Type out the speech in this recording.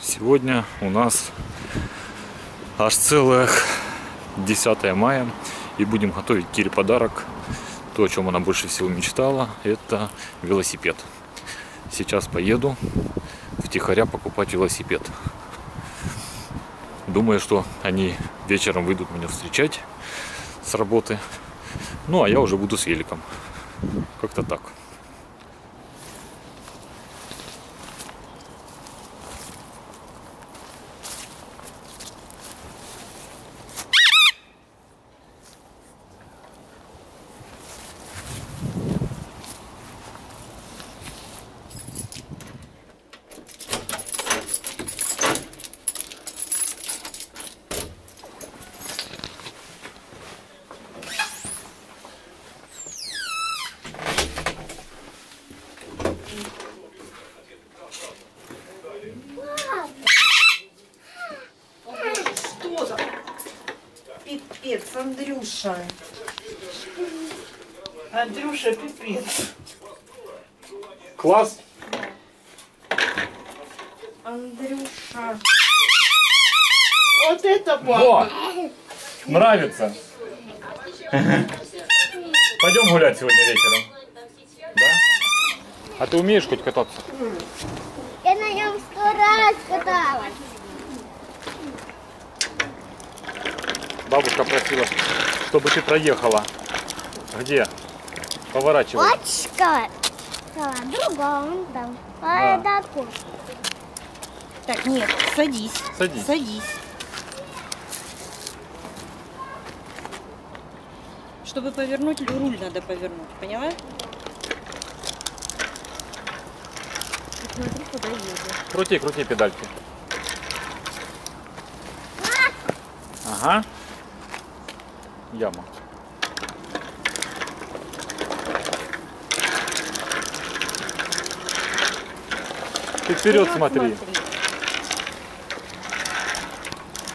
Сегодня у нас аж целых 10 мая, и будем готовить Кире подарок. То, о чем она больше всего мечтала, это велосипед. Сейчас поеду втихаря покупать велосипед. Думаю, что они вечером выйдут меня встречать с работы. Ну, а я уже буду с великом. Как-то так. Пипец, Андрюша. Андрюша, пипец. Класс! Андрюша. Вот это папа. Во! Нравится! Пойдем гулять сегодня вечером. Да? А ты умеешь хоть кататься? Я на нем 100 раз каталась. Бабушка просила, чтобы ты проехала. Где? Поворачивай. Очка. Другом там. Да. Такой. Так, нет, садись. Садись. Садись. Чтобы повернуть, руль надо повернуть, поняла? Смотри, куда едешь. Крути, крути педальки. Ага. Яма. Ты вперед смотри.